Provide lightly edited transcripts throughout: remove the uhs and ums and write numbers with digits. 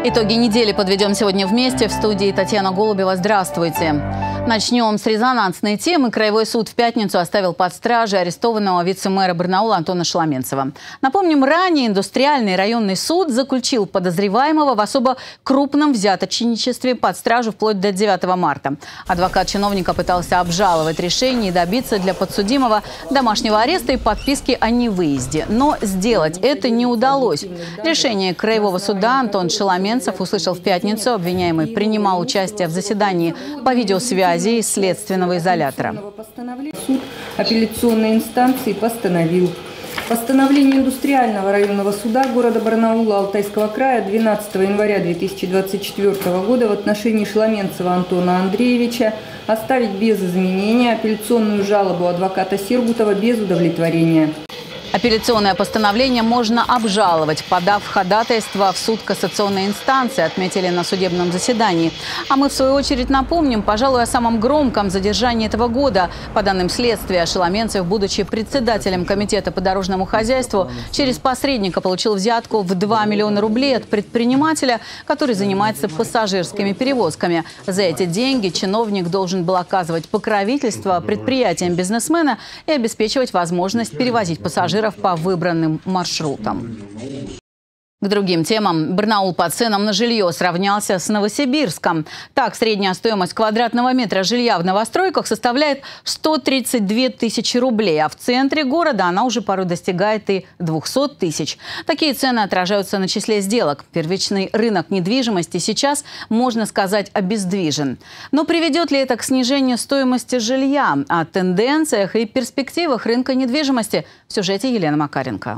Итоги недели подведем сегодня вместе. В студии Татьяна Голубева. Здравствуйте. Начнем с резонансной темы. Краевой суд в пятницу оставил под стражей арестованного вице-мэра Барнаула Антона Шеломенцева. Напомним, ранее индустриальный районный суд заключил подозреваемого в особо крупном взяточничестве под стражу вплоть до 9 марта. Адвокат чиновника пытался обжаловать решение и добиться для подсудимого домашнего ареста и подписки о невыезде. Но сделать это не удалось. Решение краевого суда Антон Шеломенцев услышал в пятницу. Обвиняемый принимал участие в заседании по видеосвязи из следственного изолятора. Суд апелляционной инстанции постановил постановление индустриального районного суда города Барнаула Алтайского края 12 января 2024 года в отношении Шеломенцева Антона Андреевича оставить без изменения, апелляционную жалобу адвоката Сергутова без удовлетворения. Апелляционное постановление можно обжаловать, подав ходатайство в суд кассационной инстанции, отметили на судебном заседании. А мы, в свою очередь, напомним, пожалуй, о самом громком задержании этого года. По данным следствия, Шеломенцев, будучи председателем комитета по дорожному хозяйству, через посредника получил взятку в 2 миллиона рублей от предпринимателя, который занимается пассажирскими перевозками. За эти деньги чиновник должен был оказывать покровительство предприятиям бизнесмена и обеспечивать возможность перевозить пассажиров по выбранным маршрутам. К другим темам. Барнаул по ценам на жилье сравнялся с Новосибирском. Так, средняя стоимость квадратного метра жилья в новостройках составляет 132 тысячи рублей, а в центре города она уже порой достигает и 200 тысяч. Такие цены отражаются на числе сделок. Первичный рынок недвижимости сейчас, можно сказать, обездвижен. Но приведет ли это к снижению стоимости жилья? О тенденциях и перспективах рынка недвижимости в сюжете Елены Макаренко.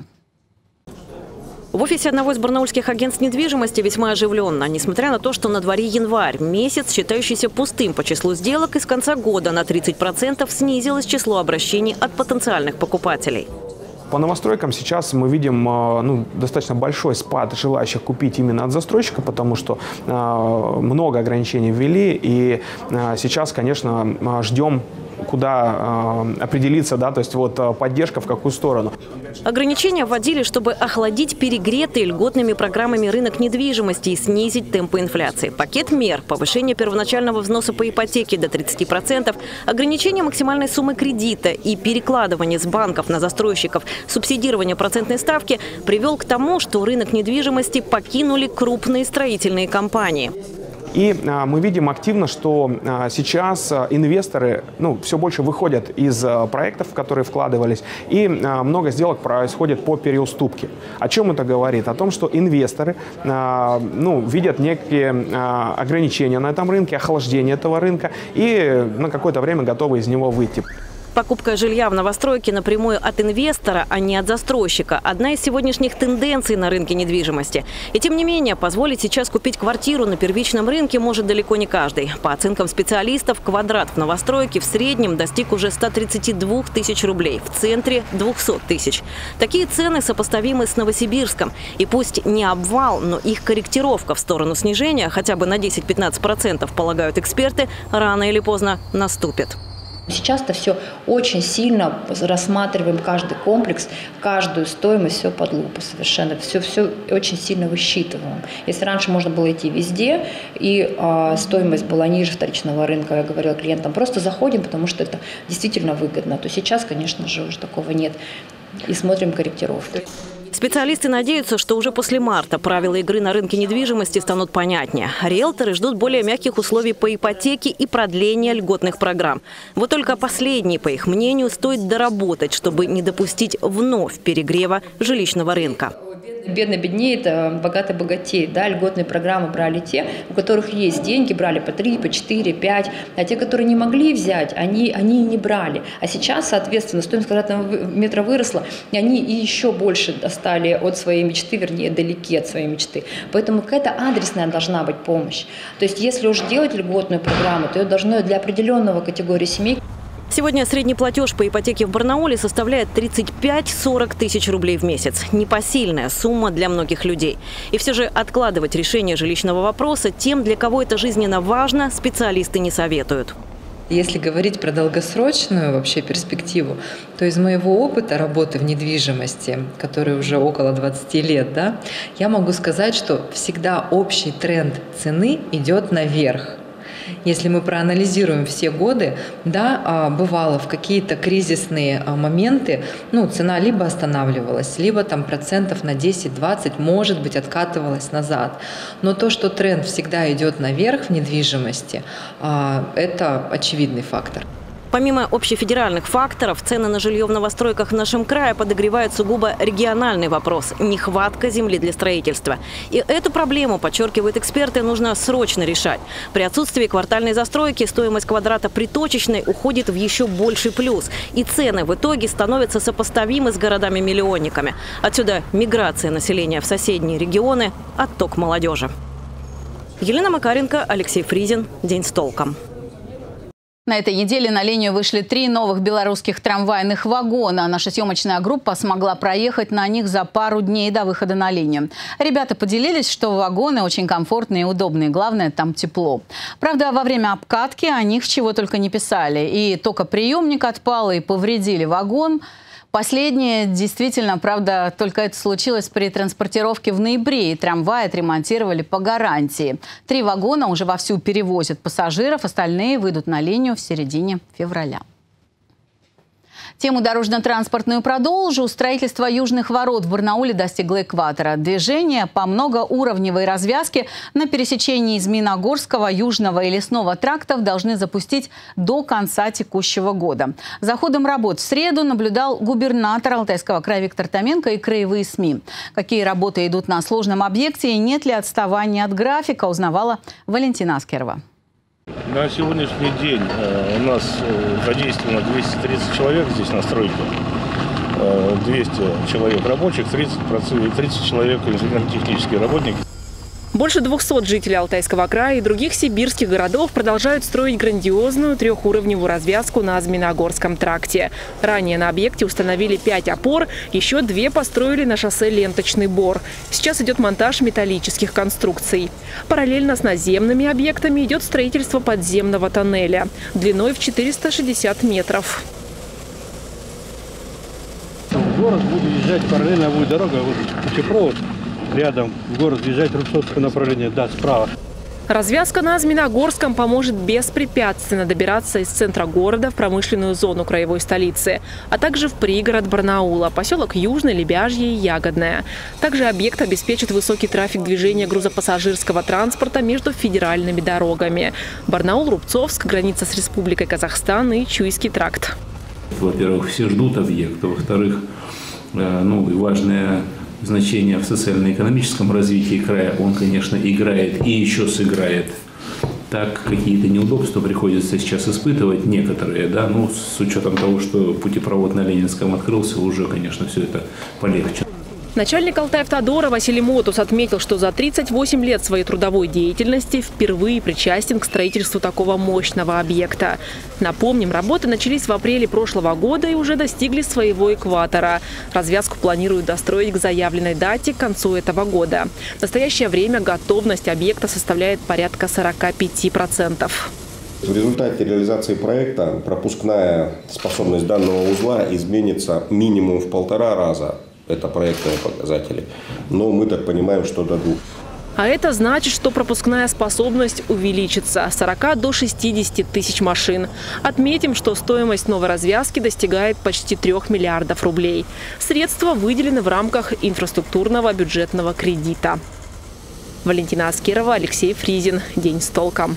В офисе одного из барнаульских агентств недвижимости весьма оживленно. Несмотря на то, что на дворе январь, месяц, считающийся пустым по числу сделок, и с конца года на 30% снизилось число обращений от потенциальных покупателей. По новостройкам сейчас мы видим достаточно большой спад желающих купить именно от застройщика, потому что много ограничений ввели. И сейчас, конечно, ждем, куда определиться, то есть поддержка в какую сторону. Ограничения вводили, чтобы охладить перегретый льготными программами рынок недвижимости и снизить темпы инфляции. Пакет мер: повышение первоначального взноса по ипотеке до 30%, ограничение максимальной суммы кредита и перекладывание с банков на застройщиков субсидирование процентной ставки привел к тому, что рынок недвижимости покинули крупные строительные компании. И мы видим активно, что сейчас инвесторы все больше выходят из проектов, в которые вкладывались, и много сделок происходит по переуступке. О чем это говорит? О том, что инвесторы видят некие ограничения на этом рынке, охлаждение этого рынка, и на какое-то время готовы из него выйти. Покупка жилья в новостройке напрямую от инвестора, а не от застройщика – одна из сегодняшних тенденций на рынке недвижимости. И тем не менее, позволить сейчас купить квартиру на первичном рынке может далеко не каждый. По оценкам специалистов, квадрат в новостройке в среднем достиг уже 132 тысяч рублей, в центре – 200 тысяч. Такие цены сопоставимы с Новосибирском. И пусть не обвал, но их корректировка в сторону снижения хотя бы на 10-15%, полагают эксперты, рано или поздно наступит. Сейчас-то все очень сильно рассматриваем, каждый комплекс, каждую стоимость, все под лупу совершенно, все очень сильно высчитываем. Если раньше можно было идти везде, и стоимость была ниже вторичного рынка, я говорила клиентам, просто заходим, потому что это действительно выгодно, то сейчас, конечно же, уже такого нет, и смотрим корректировку. Специалисты надеются, что уже после марта правила игры на рынке недвижимости станут понятнее. Риэлторы ждут более мягких условий по ипотеке и продления льготных программ. Вот только последние, по их мнению, стоит доработать, чтобы не допустить вновь перегрева жилищного рынка. Бедный беднеет, богатый богатеет. Льготные программы брали те, у которых есть деньги, брали по 3, по 4, 5. А те, которые не могли взять, они не брали. А сейчас, соответственно, стоимость квадратного метра выросла, и они и еще больше достали от своей мечты, вернее, далеки от своей мечты. Поэтому какая-то адресная должна быть помощь. То есть, если уж делать льготную программу, то ее должно для определенного категории семей. Сегодня средний платеж по ипотеке в Барнауле составляет 35-40 тысяч рублей в месяц. Непосильная сумма для многих людей. И все же откладывать решение жилищного вопроса тем, для кого это жизненно важно, специалисты не советуют. Если говорить про долгосрочную вообще перспективу, то из моего опыта работы в недвижимости, который уже около 20 лет, да, я могу сказать, что всегда общий тренд цены идет наверх. Если мы проанализируем все годы, да, бывало в какие-то кризисные моменты, цена либо останавливалась, либо там процентов на 10-20, может быть, откатывалась назад. Но то, что тренд всегда идет наверх в недвижимости, это очевидный фактор. Помимо общефедеральных факторов, цены на жилье в новостройках в нашем крае подогревает сугубо региональный вопрос – нехватка земли для строительства. И эту проблему, подчеркивают эксперты, нужно срочно решать. При отсутствии квартальной застройки стоимость квадрата приточечной уходит в еще больший плюс. И цены в итоге становятся сопоставимы с городами-миллионниками. Отсюда миграция населения в соседние регионы, отток молодежи. Елена Макаренко, Алексей Фризин. День с толком. На этой неделе на линию вышли 3 новых белорусских трамвайных вагона. Наша съемочная группа смогла проехать на них за пару дней до выхода на линию. Ребята поделились, что вагоны очень комфортные и удобные. Главное, там тепло. Правда, во время обкатки о них чего только не писали. И токоприемник отпал, и повредили вагон. Последнее действительно, правда, только это случилось при транспортировке в ноябре, и трамваи отремонтировали по гарантии. 3 вагона уже вовсю перевозят пассажиров, остальные выйдут на линию в середине февраля. Тему дорожно-транспортную продолжу. Строительство южных ворот в Барнауле достигло экватора. Движение по многоуровневой развязке на пересечении Змеиногорского, Южного и Лесного трактов должны запустить до конца текущего года. За ходом работ в среду наблюдал губернатор Алтайского края Виктор Томенко и краевые СМИ. Какие работы идут на сложном объекте и нет ли отставания от графика, узнавала Валентина Аскерова. На сегодняшний день у нас задействовано 230 человек здесь на стройке, 200 человек рабочих, 30 человек инженерно-технические работники. Больше 200 жителей Алтайского края и других сибирских городов продолжают строить грандиозную 3-уровневую развязку на Змеиногорском тракте. Ранее на объекте установили 5 опор, еще 2 построили на шоссе Ленточный Бор. Сейчас идет монтаж металлических конструкций. Параллельно с наземными объектами идет строительство подземного тоннеля длиной в 460 метров. В город будет езжать параллельно будет дорога, вот путепровод. Рядом в город въезжать Рубцовское направление, да, справа. Развязка на Змеиногорском поможет беспрепятственно добираться из центра города в промышленную зону краевой столицы, а также в пригород Барнаула, поселок Южный, Лебяжье и Ягодное. Также объект обеспечит высокий трафик движения грузопассажирского транспорта между федеральными дорогами. Барнаул-Рубцовск, граница с Республикой Казахстан и Чуйский тракт. Во-первых, все ждут объекта. Во-вторых, и важное значение в социально-экономическом развитии края он, конечно, играет и еще сыграет. Так, какие-то неудобства приходится сейчас испытывать, некоторые, да, с учетом того, что путепровод на Ленинском открылся, уже, конечно, все это полегче. Начальник Алтайавтодора Василий Мотус отметил, что за 38 лет своей трудовой деятельности впервые причастен к строительству такого мощного объекта. Напомним, работы начались в апреле прошлого года и уже достигли своего экватора. Развязку планируют достроить к заявленной дате к концу этого года. В настоящее время готовность объекта составляет порядка 45%. В результате реализации проекта пропускная способность данного узла изменится минимум в 1,5 раза. Это проектные показатели. Но мы так понимаем, что до 2. А это значит, что пропускная способность увеличится с 40 до 60 тысяч машин. Отметим, что стоимость новой развязки достигает почти 3 миллиардов рублей. Средства выделены в рамках инфраструктурного бюджетного кредита. Валентина Аскерова, Алексей Фризин. День с толком.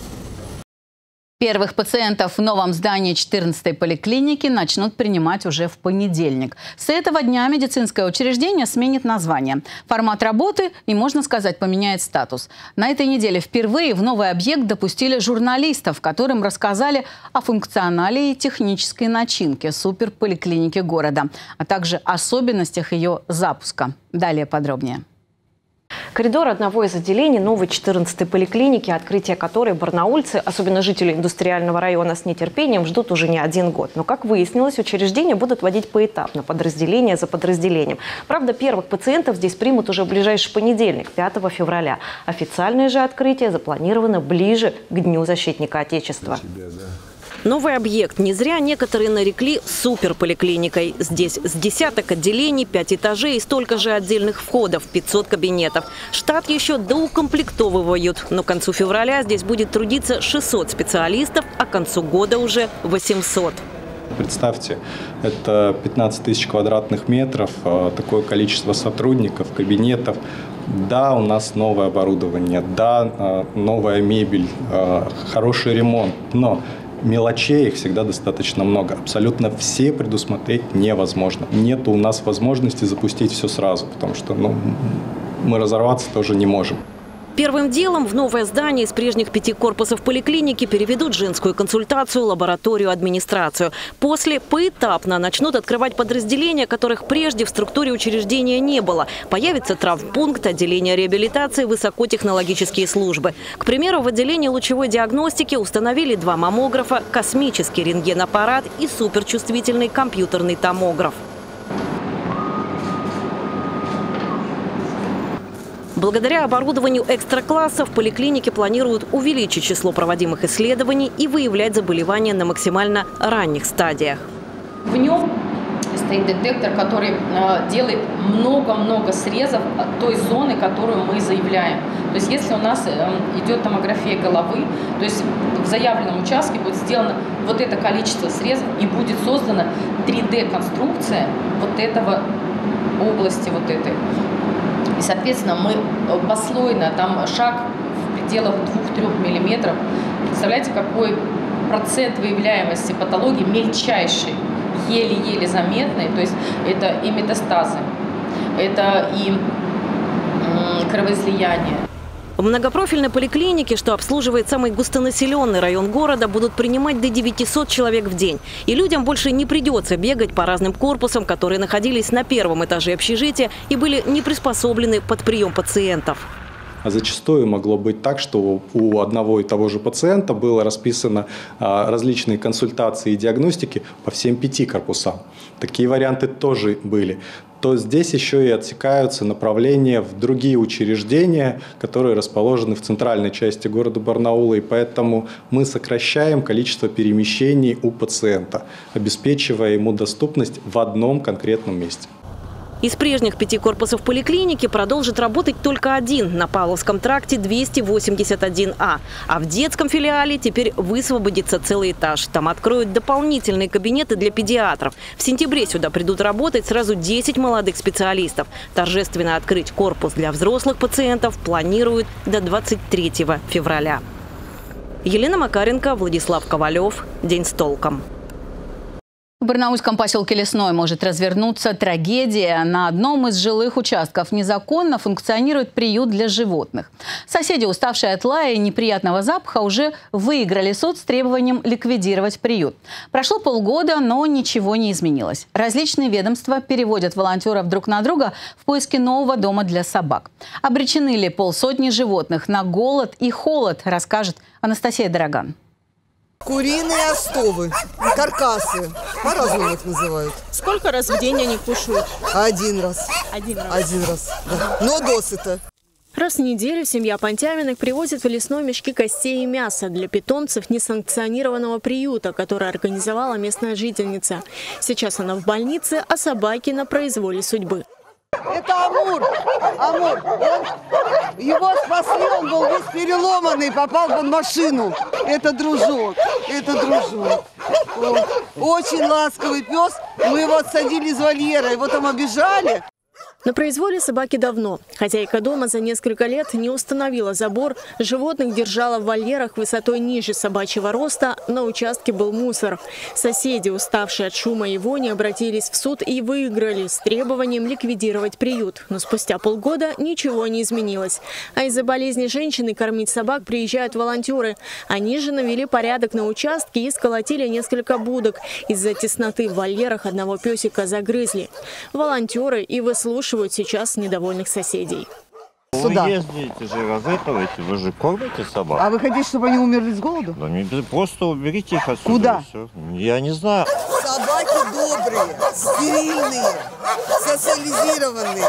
Первых пациентов в новом здании 14-й поликлиники начнут принимать уже в понедельник. С этого дня медицинское учреждение сменит название. Формат работы и, можно сказать, поменяет статус. На этой неделе впервые в новый объект допустили журналистов, которым рассказали о функционале и технической начинке суперполиклиники города, а также особенностях ее запуска. Далее подробнее. Коридор одного из отделений новой 14-й поликлиники, открытие которой барнаульцы, особенно жители индустриального района, с нетерпением ждут уже не 1 год. Но, как выяснилось, учреждения будут вводить поэтапно, подразделение за подразделением. Правда, первых пациентов здесь примут уже в ближайший понедельник, 5 февраля. Официальное же открытие запланировано ближе к Дню защитника Отечества. Новый объект не зря некоторые нарекли суперполиклиникой. Здесь с десяток отделений, 5 этажей и столько же отдельных входов, 500 кабинетов. Штат еще доукомплектовывают, но к концу февраля здесь будет трудиться 600 специалистов, а к концу года уже 800. Представьте, это 15 тысяч квадратных метров, такое количество сотрудников, кабинетов. Да, у нас новое оборудование, да, новая мебель, хороший ремонт, но мелочей их всегда достаточно много. Абсолютно все предусмотреть невозможно. Нет у нас возможности запустить все сразу, потому что мы разорваться тоже не можем. Первым делом в новое здание из прежних 5 корпусов поликлиники переведут женскую консультацию, лабораторию, администрацию. После поэтапно начнут открывать подразделения, которых прежде в структуре учреждения не было. Появится травмпункт, отделение реабилитации, высокотехнологические службы. К примеру, в отделении лучевой диагностики установили 2 маммографа, космический рентгенаппарат и суперчувствительный компьютерный томограф. Благодаря оборудованию экстра-класса в поликлинике планируют увеличить число проводимых исследований и выявлять заболевания на максимально ранних стадиях. В нем стоит детектор, который делает много-много срезов от той зоны, которую мы заявляем. То есть если у нас идет томография головы, то есть в заявленном участке будет сделано вот это количество срезов и будет создана 3D-конструкция вот этого области, вот этой. И, соответственно, мы послойно, там шаг в пределах 2-3 миллиметров. Представляете, какой процент выявляемости патологии мельчайший, еле-еле заметный. То есть это и метастазы, это и кровоизлияние. В многопрофильной поликлинике, что обслуживает самый густонаселенный район города, будут принимать до 900 человек в день. И людям больше не придется бегать по разным корпусам, которые находились на 1-м этаже общежития и были не приспособлены под прием пациентов. А зачастую могло быть так, что у одного и того же пациента было расписано различные консультации и диагностики по всем 5 корпусам. Такие варианты тоже были. То здесь еще и отсекаются направления в другие учреждения, которые расположены в центральной части города Барнаула. И поэтому мы сокращаем количество перемещений у пациента, обеспечивая ему доступность в одном конкретном месте. Из прежних 5 корпусов поликлиники продолжит работать только один на Павловском тракте 281А. А в детском филиале теперь высвободится целый этаж. Там откроют дополнительные кабинеты для педиатров. В сентябре сюда придут работать сразу 10 молодых специалистов. Торжественно открыть корпус для взрослых пациентов планируют до 23 февраля. Елена Макаренко, Владислав Ковалев. День с толком. В барнаульском поселке Лесной может развернуться трагедия. На одном из жилых участков незаконно функционирует приют для животных. Соседи, уставшие от лая и неприятного запаха, уже выиграли суд с требованием ликвидировать приют. Прошло полгода, но ничего не изменилось. Различные ведомства переводят волонтеров друг на друга в поиске нового дома для собак. Обречены ли 50 животных на голод и холод, расскажет Анастасия Дороган. Куриные остовы, каркасы, по-разному их называют. Сколько раз в день они кушают? Один раз. Один раз, да. Но досыта. Раз в неделю семья Понтявиных привозит в Лесной мешки костей и мяса для питомцев несанкционированного приюта, который организовала местная жительница. Сейчас она в больнице, а собаки на произволе судьбы. Это Амур. Его спасли, он был весь переломанный, попал под машину. Это дружок. Очень ласковый пес. Мы его отсадили из вольера, его там обижали. На произволе собаки давно. Хозяйка дома за несколько лет не установила забор, животных держала в вольерах высотой ниже собачьего роста, на участке был мусор. Соседи, уставшие от шума и вони, обратились в суд и выиграли с требованием ликвидировать приют. Но спустя полгода ничего не изменилось. А из-за болезни женщины кормить собак приезжают волонтеры. Они же навели порядок на участке и сколотили несколько будок. Из-за тесноты в вольерах одного песика загрызли. Волонтеры и выслушивают сейчас недовольных соседей. Вы ездите же, разэтываете, вы же кормите собак. А вы хотите, чтобы они умерли с голоду? Да, просто уберите их отсюда. Куда? Я не знаю. Собаки добрые, стерильные, социализированные.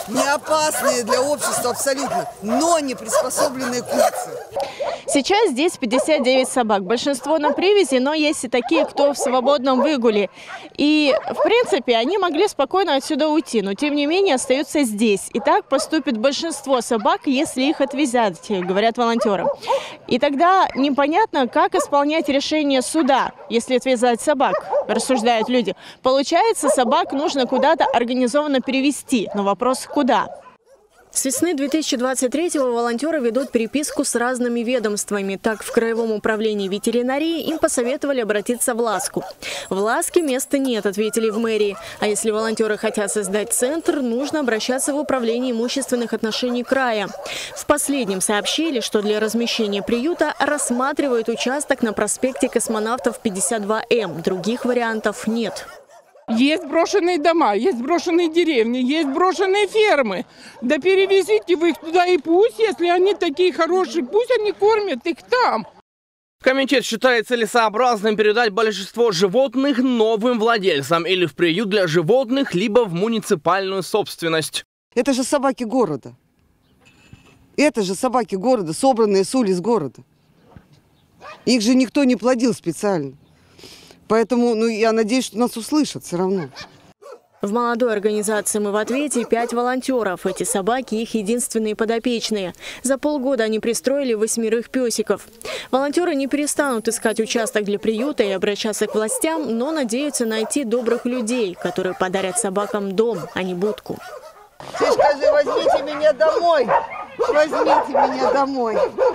не опасные для общества абсолютно, но не приспособленные к улице. Сейчас здесь 59 собак. Большинство на привязи, но есть и такие, кто в свободном выгуле. И, в принципе, они могли спокойно отсюда уйти, но, тем не менее, остаются здесь. И так поступит большинство собак, если их отвезят, говорят волонтеры. И тогда непонятно, как исполнять решение суда, если отвязать собак, рассуждают люди. Получается, собак нужно куда-то организованно перевести. Но вопрос – куда? С весны 2023-го волонтеры ведут переписку с разными ведомствами. Так, в Краевом управлении ветеринарии им посоветовали обратиться в Ласку. В Ласке места нет, ответили в мэрии. А если волонтеры хотят создать центр, нужно обращаться в управление имущественных отношений края. В последнем сообщили, что для размещения приюта рассматривают участок на проспекте Космонавтов 52М. Других вариантов нет. Есть брошенные дома, есть брошенные деревни, есть брошенные фермы. Да перевезите вы их туда и пусть, если они такие хорошие, пусть они кормят их там. Комитет считает целесообразным передать большинство животных новым владельцам или в приют для животных, либо в муниципальную собственность. Это же собаки города. Это же собаки города, собранные с улиц города. Их же никто не плодил специально. Поэтому я надеюсь, что нас услышат все равно. В молодой организации «Мы в ответе» 5 волонтеров. Эти собаки – их единственные подопечные. За полгода они пристроили 8 песиков. Волонтеры не перестанут искать участок для приюта и обращаться к властям, но надеются найти добрых людей, которые подарят собакам дом, а не будку. Ты скажи, возьмите меня домой. Возьмите меня домой.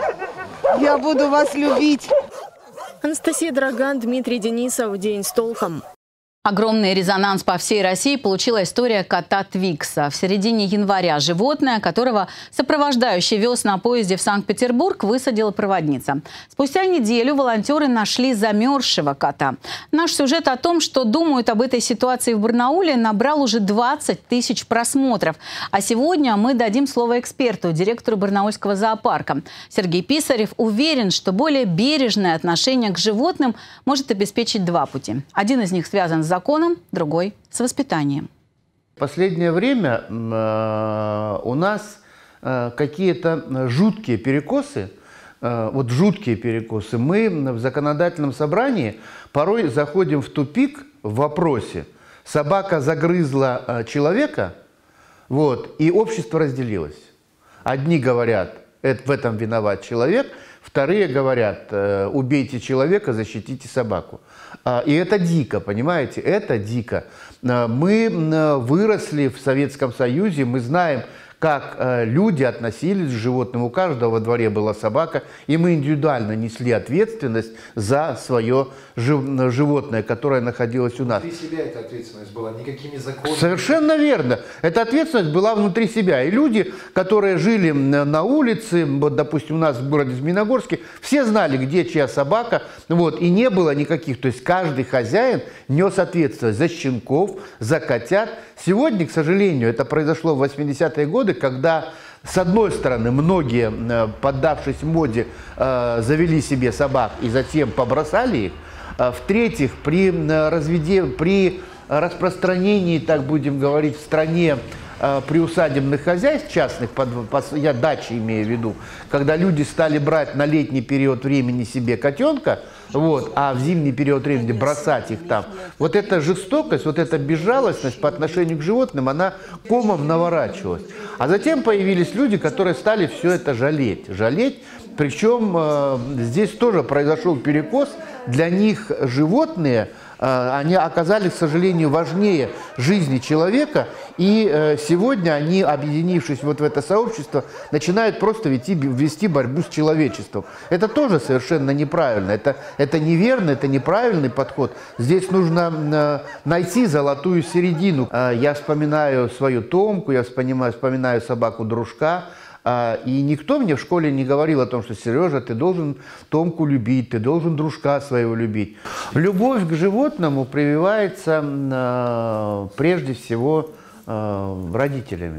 Я буду вас любить. Анастасия Драган, Дмитрий Денисов. День с толком. Огромный резонанс по всей России получила история кота Твикса. В середине января животное, которого сопровождающий вез на поезде в Санкт-Петербург, высадила проводница. Спустя неделю волонтеры нашли замерзшего кота. Наш сюжет о том, что думают об этой ситуации в Барнауле, набрал уже 20 тысяч просмотров. А сегодня мы дадим слово эксперту, директору Барнаульского зоопарка. Сергей Писарев уверен, что более бережное отношение к животным может обеспечить два пути. Один из них связан с законом, другой с воспитанием. В последнее время у нас какие-то жуткие перекосы, жуткие перекосы. Мы в законодательном собрании порой заходим в тупик в вопросе. Собака загрызла человека, и общество разделилось. Одни говорят, в этом виноват человек, вторые говорят, убейте человека, защитите собаку. И это дико, понимаете, это дико. Мы выросли в Советском Союзе, мы знаем, как люди относились к животным. У каждого во дворе была собака, и мы индивидуально несли ответственность за свое животное, которое находилось у нас. Внутри себя эта ответственность была, никакими законами. Совершенно верно. Эта ответственность была внутри себя. И люди, которые жили на улице, допустим, у нас в городе Змеиногорске, все знали, где чья собака, и не было никаких. То есть каждый хозяин нес ответственность за щенков, за котят. Сегодня, к сожалению, это произошло в 80-е годы, когда, с одной стороны, многие, поддавшись моде, завели себе собак и затем побросали их. В-третьих, при распространении, так будем говорить, в стране приусадебных хозяйств частных, я дачи имею в виду, когда люди стали брать на летний период времени себе котенка, а в зимний период времени бросать их там. Вот эта жестокость, вот эта безжалостность по отношению к животным, она комом наворачивалась. А затем появились люди, которые стали все это жалеть. Причем здесь тоже произошел перекос. Для них животные, они оказались, к сожалению, важнее жизни человека. И сегодня они, объединившись в это сообщество, начинают просто вести борьбу с человечеством. Это тоже совершенно неправильно. Это неверно, это неправильный подход. Здесь нужно найти золотую середину. Я вспоминаю свою Томку, я вспоминаю собаку-дружка. И никто мне в школе не говорил о том, что, Сережа, ты должен Томку любить, ты должен дружка своего любить. Любовь к животному прививается прежде всего родителями.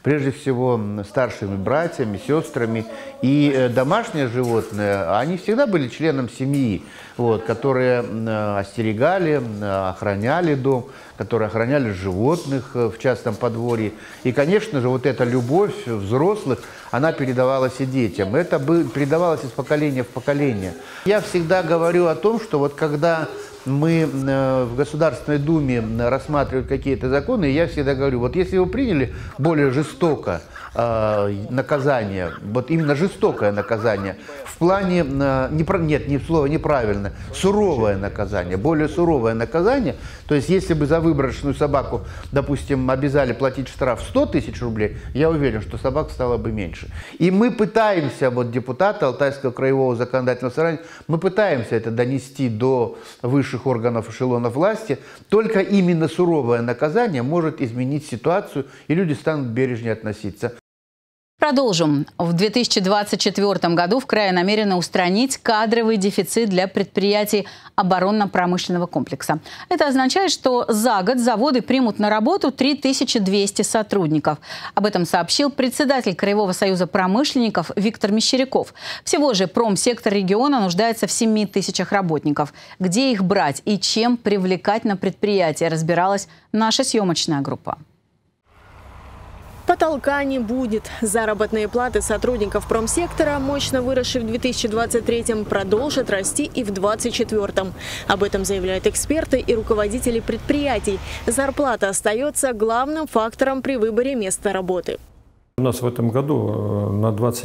прежде всего старшими братьями, сестрами. И домашние животные, они всегда были членом семьи, вот, которые остерегали, охраняли дом, которые охраняли животных в частном подворье. И, конечно же, вот эта любовь взрослых, она передавалась и детям. Это передавалось из поколения в поколение. Я всегда говорю о том, что вот когда мы в Государственной Думе рассматриваем какие-то законы, я всегда говорю, вот если вы приняли более жестоко наказание, вот именно жестокое наказание, в плане, слово неправильно, суровое наказание, более суровое наказание, то есть если бы за выброшенную собаку, допустим, обязали платить штраф 100 тысяч рублей, я уверен, что собак стало бы меньше. И мы пытаемся, вот депутаты Алтайского краевого законодательного собрания, мы пытаемся это донести до высших органов эшелонов власти, только именно суровое наказание может изменить ситуацию, и люди станут бережнее относиться. Продолжим. В 2024 году в крае намерены устранить кадровый дефицит для предприятий оборонно-промышленного комплекса. Это означает, что за год заводы примут на работу 3200 сотрудников. Об этом сообщил председатель Краевого союза промышленников Виктор Мещеряков. Всего же промсектор региона нуждается в 7000 работников. Где их брать и чем привлекать на предприятие, разбиралась наша съемочная группа. Потолка не будет. Заработные платы сотрудников промсектора, мощно выросшие в 2023-м, продолжат расти и в 2024-м. Об этом заявляют эксперты и руководители предприятий. Зарплата остается главным фактором при выборе места работы. У нас в этом году на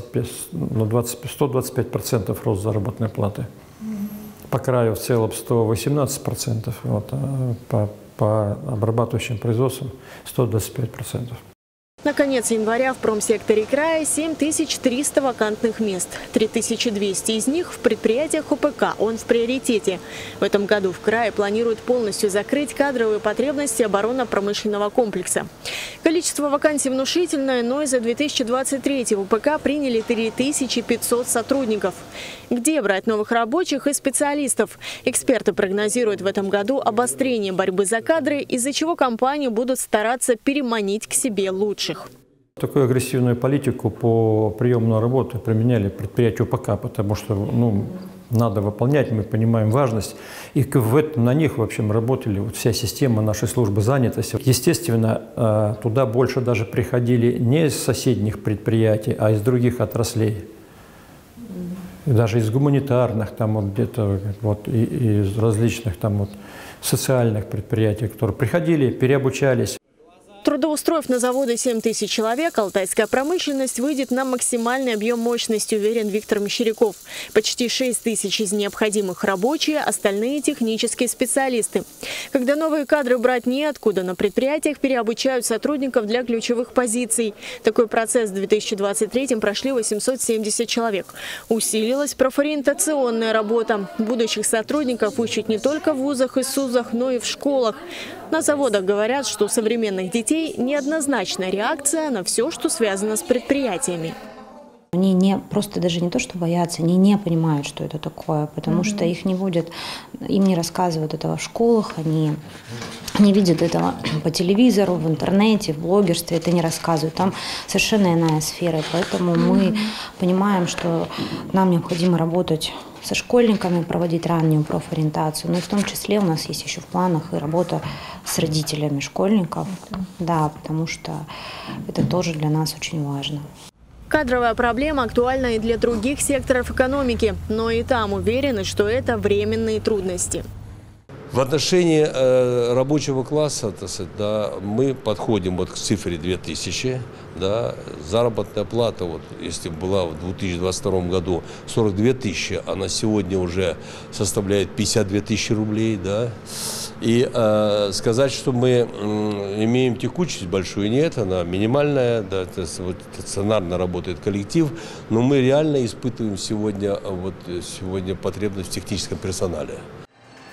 125% рост заработной платы. По краю в целом 118%, вот, по обрабатывающим производствам 125%. На конец января в промсекторе края 7300 вакантных мест. 3200 из них в предприятиях ОПК, он в приоритете. В этом году в крае планируют полностью закрыть кадровые потребности оборонно-промышленного комплекса. Количество вакансий внушительное, но и за 2023 в ОПК приняли 3500 сотрудников. Где брать новых рабочих и специалистов? Эксперты прогнозируют в этом году обострение борьбы за кадры, из-за чего компании будут стараться переманить к себе лучших. Такую агрессивную политику по приему на работу применяли предприятия ОПК, потому что надо выполнять, мы понимаем важность. И на них, в общем, работали вся система нашей службы занятости. Естественно, туда больше даже приходили не из соседних предприятий, а из других отраслей. И даже из гуманитарных, там вот где-то, вот, и из различных там вот социальных предприятий, которые приходили, переобучались. Трудоустроив на заводы 7000 человек, алтайская промышленность выйдет на максимальный объем мощности, уверен Виктор Мещеряков. Почти 6000 из необходимых рабочие, остальные технические специалисты. Когда новые кадры брать неоткуда, на предприятиях переобучают сотрудников для ключевых позиций. Такой процесс в 2023-м прошли 870 человек. Усилилась профориентационная работа. Будущих сотрудников учат не только в вузах и СУЗах, но и в школах. На заводах говорят, что у современных детей неоднозначная реакция на все, что связано с предприятиями. Они просто даже не то, что боятся, они не понимают, что это такое, потому что их не будет, им не рассказывают этого в школах, они не видят этого по телевизору, в интернете, в блогерстве, это не рассказывают. Там совершенно иная сфера, поэтому мы понимаем, что нам необходимо работать со школьниками, проводить раннюю профориентацию, но и в том числе у нас есть еще в планах и работа с родителями школьников, да, потому что это тоже для нас очень важно. Кадровая проблема актуальна и для других секторов экономики, но и там уверены, что это временные трудности. В отношении рабочего класса, да, мы подходим вот к цифре 2000, да, заработная плата, вот, если была в 2022 году 42 тысячи, она сегодня уже составляет 52 тысячи рублей, да. И сказать, что мы имеем текучесть большую, нет, она минимальная, да, это, вот, стационарно работает коллектив, но мы реально испытываем сегодня потребность в техническом персонале.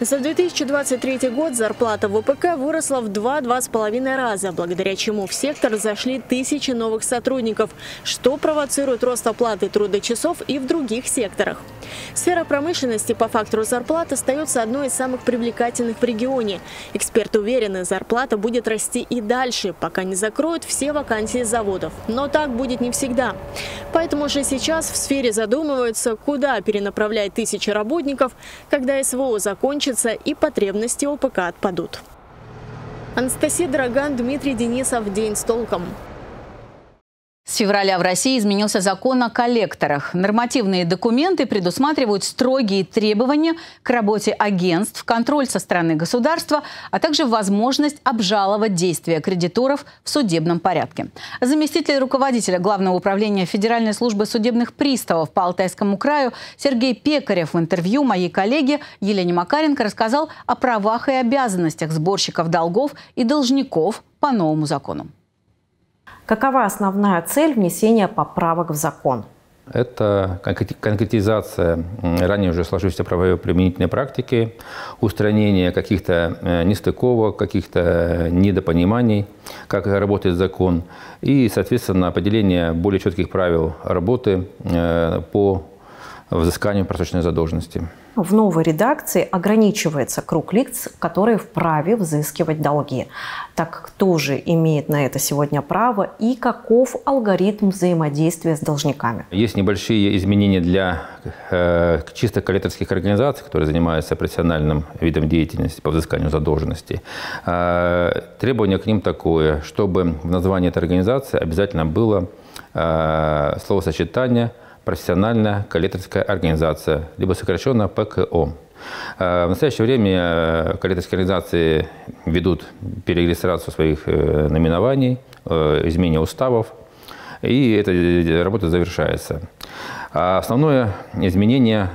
За 2023 год зарплата в ВПК выросла в 2–2,5 раза, благодаря чему в сектор зашли тысячи новых сотрудников, что провоцирует рост оплаты трудочасов и в других секторах. Сфера промышленности по фактору зарплат остается одной из самых привлекательных в регионе. Эксперты уверены, зарплата будет расти и дальше, пока не закроют все вакансии заводов. Но так будет не всегда. Поэтому уже сейчас в сфере задумываются, куда перенаправлять тысячи работников, когда СВО закончится и потребности ОПК отпадут. Анастасия Драган, Дмитрий Денисов. День с толком. С февраля в России изменился закон о коллекторах. Нормативные документы предусматривают строгие требования к работе агентств, контроль со стороны государства, а также возможность обжаловать действия кредиторов в судебном порядке. Заместитель руководителя Главного управления Федеральной службы судебных приставов по Алтайскому краю Сергей Пекарев в интервью моей коллеге Елене Макаренко рассказал о правах и обязанностях сборщиков долгов и должников по новому закону. Какова основная цель внесения поправок в закон? Это конкретизация ранее уже сложившейся правоприменительной практики, устранение каких-то нестыковок, каких-то недопониманий, как работает закон, и, соответственно, определение более четких правил работы по взысканию просроченной задолженности. В новой редакции ограничивается круг лиц, которые вправе взыскивать долги. Так кто же имеет на это сегодня право и каков алгоритм взаимодействия с должниками? Есть небольшие изменения для чисто коллекторских организаций, которые занимаются профессиональным видом деятельности по взысканию задолженности. Требование к ним такое, чтобы в названии этой организации обязательно было словосочетание «профессиональная коллекторская организация», либо сокращенно ПКО. В настоящее время коллекторские организации ведут перерегистрацию своих наименований, изменение уставов, и эта работа завершается. Основное изменение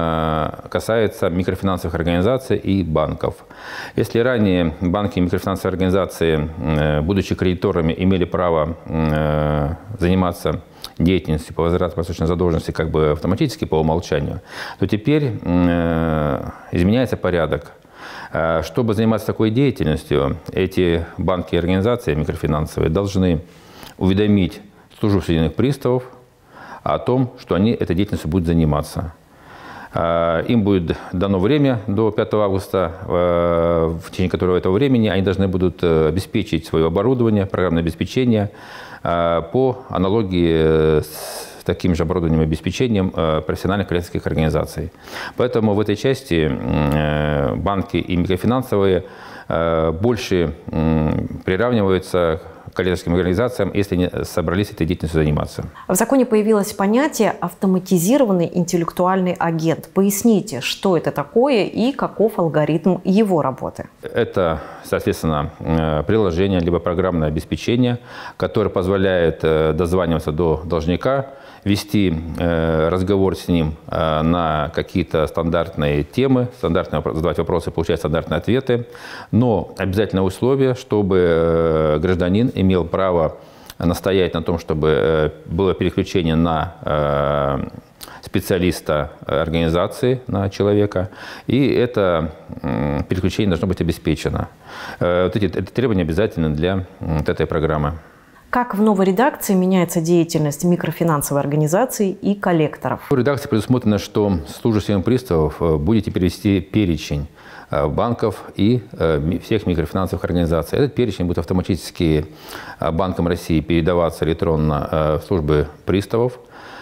касается микрофинансовых организаций и банков. Если ранее банки и микрофинансовые организации, будучи кредиторами, имели право заниматься деятельностью по возврату просроченной задолженности как бы автоматически по умолчанию, то теперь изменяется порядок. Чтобы заниматься такой деятельностью, эти банки и организации микрофинансовые должны уведомить службу судебных приставов о том, что они этой деятельностью будут заниматься. Им будет дано время до 5 августа, в течение которого этого времени они должны будут обеспечить свое оборудование, программное обеспечение по аналогии с таким же оборудованием и обеспечением профессиональных коллекторских организаций. Поэтому в этой части банки и микрофинансовые больше приравниваются к коллекторским организациям, если они собрались этой деятельностью заниматься. В законе появилось понятие «автоматизированный интеллектуальный агент». Поясните, что это такое и каков алгоритм его работы? Это, соответственно, приложение либо программное обеспечение, которое позволяет дозваниваться до должника, вести разговор с ним на какие-то стандартные темы, задавать вопросы, получать стандартные ответы. Но обязательное условие, чтобы гражданин имел право настоять на том, чтобы было переключение на специалиста организации, на человека, и это переключение должно быть обеспечено. Это требования обязательны для этой программы. Как в новой редакции меняется деятельность микрофинансовой организации и коллекторов? В редакции предусмотрено, что служба судебных приставов будет теперь вести перечень банков и всех микрофинансовых организаций. Этот перечень будет автоматически Банком России передаваться электронно в службы приставов.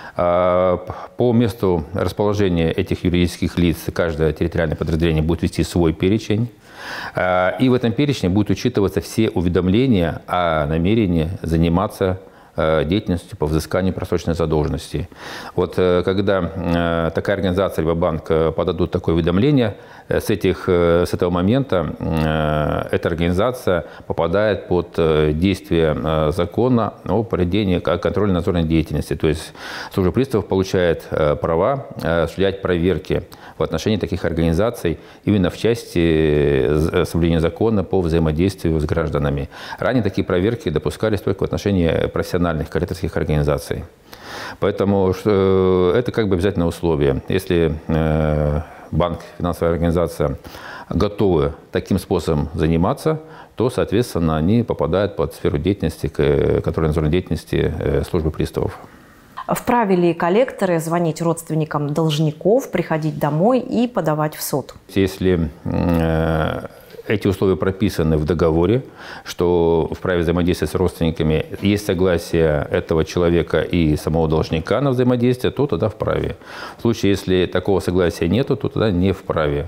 По месту расположения этих юридических лиц каждое территориальное подразделение будет вести свой перечень. И в этом перечне будут учитываться все уведомления о намерении заниматься деятельностью по взысканию просроченной задолженности. Вот когда такая организация либо банк подадут такое уведомление, с этого момента эта организация попадает под действие закона о проведении контрольно-надзорной деятельности. То есть служба приставов получает права осуществлять проверки в отношении таких организаций именно в части соблюдения закона по взаимодействию с гражданами. Ранее такие проверки допускались только в отношении профессиональных коллекторских организаций. Поэтому это как бы обязательное условие. Если банк, финансовая организация готовы таким способом заниматься, то, соответственно, они попадают под сферу деятельности, контрольно-надзорной деятельности службы приставов. Вправе ли коллекторы звонить родственникам должников, приходить домой и подавать в суд? Если эти условия прописаны в договоре, что вправе взаимодействия с родственниками, есть согласие этого человека и самого должника на взаимодействие, то тогда вправе. В случае, если такого согласия нету, то тогда не вправе.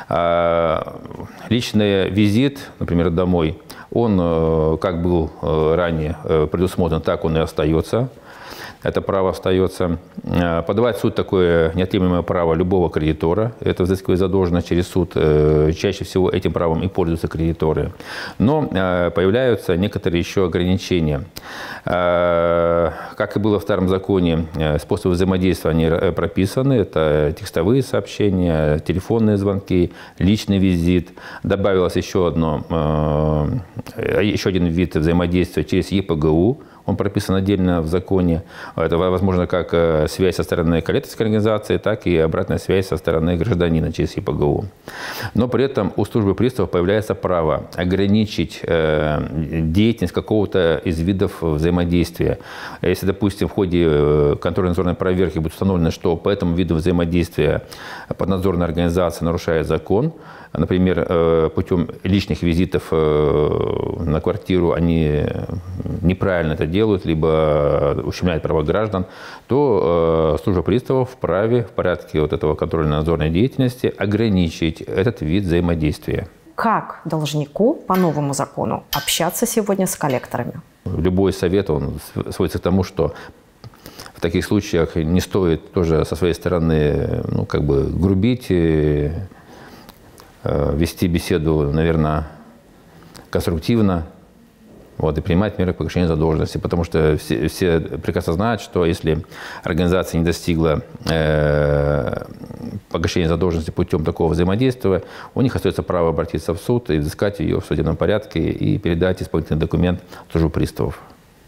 Личный визит, например, домой, он как был ранее предусмотрен, так он и остается. Это право остается. Подавать в суд такое неотъемлемое право любого кредитора. Это взыскивать задолженность через суд. Чаще всего этим правом и пользуются кредиторы. Но появляются некоторые еще ограничения. Как и было в старом законе, способы взаимодействия они прописаны. Это текстовые сообщения, телефонные звонки, личный визит. Добавилось еще один вид взаимодействия через ЕПГУ. Он прописан отдельно в законе. Это возможно как связь со стороны коллекторской организации, так и обратная связь со стороны гражданина через ЕПГУ. Но при этом у службы приставов появляется право ограничить деятельность какого-то из видов взаимодействия. Если, допустим, в ходе контрольно-надзорной проверки будет установлено, что по этому виду взаимодействия поднадзорная организация нарушает закон, например, путем личных визитов на квартиру они неправильно это делают, либо ущемляют права граждан, то служба приставов вправе в порядке вот этого контрольно-надзорной деятельности ограничить этот вид взаимодействия. Как должнику по новому закону общаться сегодня с коллекторами? Любой совет он сводится к тому, что в таких случаях не стоит тоже со своей стороны грубить, вести беседу, наверное, конструктивно, и принимать меры к погашению задолженности. Потому что все прекрасно знают, что если организация не достигла погашения задолженности путем такого взаимодействия, у них остается право обратиться в суд и взыскать ее в судебном порядке и передать исполнительный документ в службу приставов.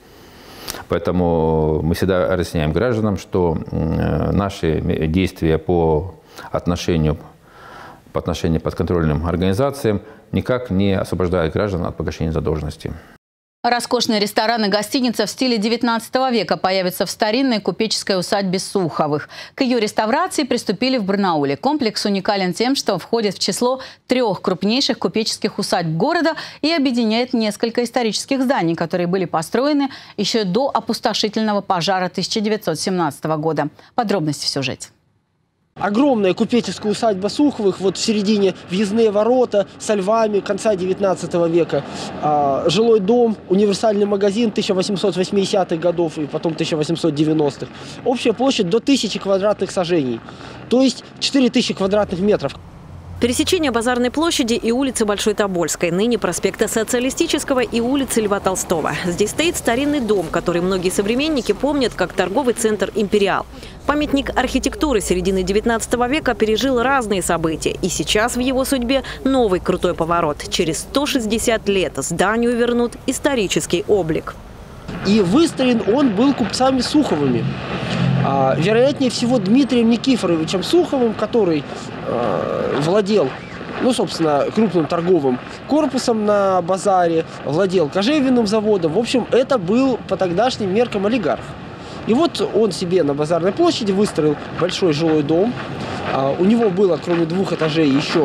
Поэтому мы всегда разъясняем гражданам, что наши действия по отношению подконтрольным организациям никак не освобождают граждан от погашения задолженности. Роскошные рестораны и гостиницы в стиле 19 века появятся в старинной купеческой усадьбе Суховых. К ее реставрации приступили в Барнауле. Комплекс уникален тем, что входит в число 3 крупнейших купеческих усадьб города и объединяет несколько исторических зданий, которые были построены еще до опустошительного пожара 1917 года. Подробности в сюжете. Огромная купеческая усадьба Суховых, в середине въездные ворота со львами конца 19 века. Жилой дом, универсальный магазин 1880-х годов и потом 1890-х. Общая площадь до 1000 квадратных сажений, то есть 4000 квадратных метров. Пересечение Базарной площади и улицы Большой Тобольской, ныне проспекта Социалистического и улицы Льва Толстого. Здесь стоит старинный дом, который многие современники помнят как торговый центр «Империал». Памятник архитектуры середины 19 века пережил разные события. И сейчас в его судьбе новый крутой поворот. Через 160 лет зданию вернут исторический облик. И выстроен он был купцами Суховыми. Вероятнее всего Дмитрием Никифоровичем Суховым, который владел, собственно, крупным торговым корпусом на базаре, владел кожевенным заводом. В общем, это был по тогдашним меркам олигарх. И он себе на Базарной площади выстроил большой жилой дом. У него было, кроме 2 этажей, еще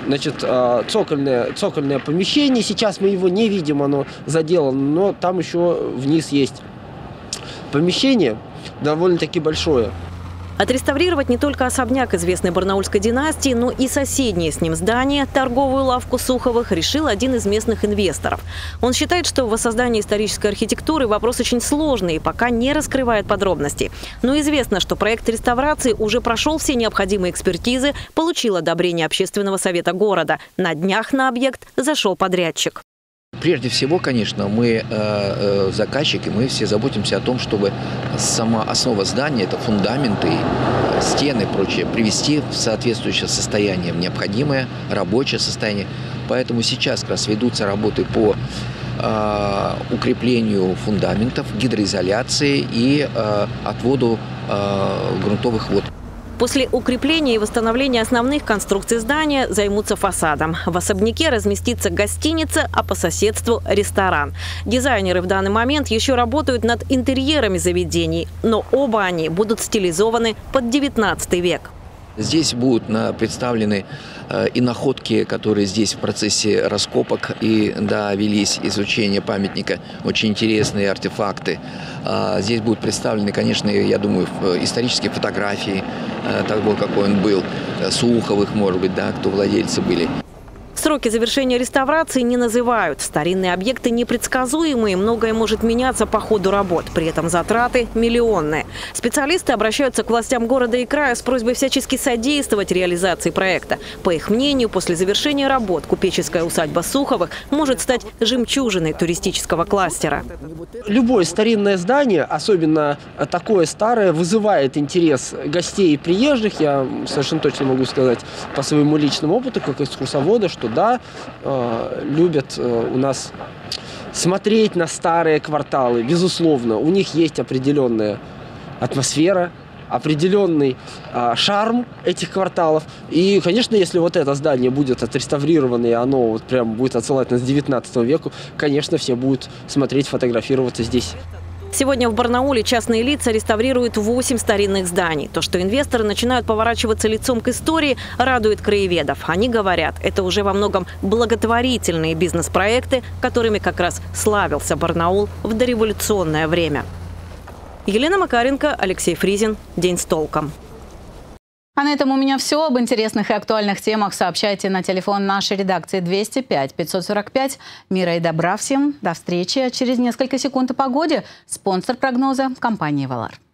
цокольное помещение. Сейчас мы его не видим, оно заделано, но там еще вниз есть помещение довольно-таки большое. Отреставрировать не только особняк известной барнаульской династии, но и соседнее с ним здание, торговую лавку Суховых, решил один из местных инвесторов. Он считает, что воссоздание исторической архитектуры вопрос очень сложный и пока не раскрывает подробностей. Но известно, что проект реставрации уже прошел все необходимые экспертизы, получил одобрение Общественного совета города. На днях на объект зашел подрядчик. Прежде всего, конечно, мы, заказчики, мы все заботимся о том, чтобы сама основа здания, это фундаменты, стены и прочее, привести в соответствующее состояние, в необходимое рабочее состояние. Поэтому сейчас как раз ведутся работы по укреплению фундаментов, гидроизоляции и отводу грунтовых вод. После укрепления и восстановления основных конструкций здания займутся фасадом. В особняке разместится гостиница, а по соседству ресторан. Дизайнеры в данный момент еще работают над интерьерами заведений, но оба они будут стилизованы под 19 век. Здесь будут представлены и находки, которые здесь в процессе раскопок и велись, изучение памятника, очень интересные артефакты. Здесь будут представлены, конечно, я думаю, исторические фотографии того, какой он был, Суховых, может быть, кто владельцы были. Сроки завершения реставрации не называют. Старинные объекты непредсказуемые, многое может меняться по ходу работ. При этом затраты миллионные. Специалисты обращаются к властям города и края с просьбой всячески содействовать реализации проекта. По их мнению, после завершения работ купеческая усадьба Суховых может стать жемчужиной туристического кластера. Любое старинное здание, особенно такое старое, вызывает интерес гостей и приезжих. Я совершенно точно могу сказать по своему личному опыту, как экскурсовода, что любят у нас смотреть на старые кварталы. Безусловно, у них есть определенная атмосфера, определенный шарм этих кварталов. И, конечно, если вот это здание будет отреставрировано, и оно вот прям будет отсылать нас к 19 веку, конечно, все будут смотреть, фотографироваться здесь. Сегодня в Барнауле частные лица реставрируют 8 старинных зданий. То, что инвесторы начинают поворачиваться лицом к истории, радует краеведов. Они говорят, это уже во многом благотворительные бизнес-проекты, которыми как раз славился Барнаул в дореволюционное время. Елена Макаренко, Алексей Фризин. День с толком. А на этом у меня все. Об интересных и актуальных темах сообщайте на телефон нашей редакции 205-545. Мира и добра всем. До встречи через несколько секунд о погоде. Спонсор прогноза – компания «Валар».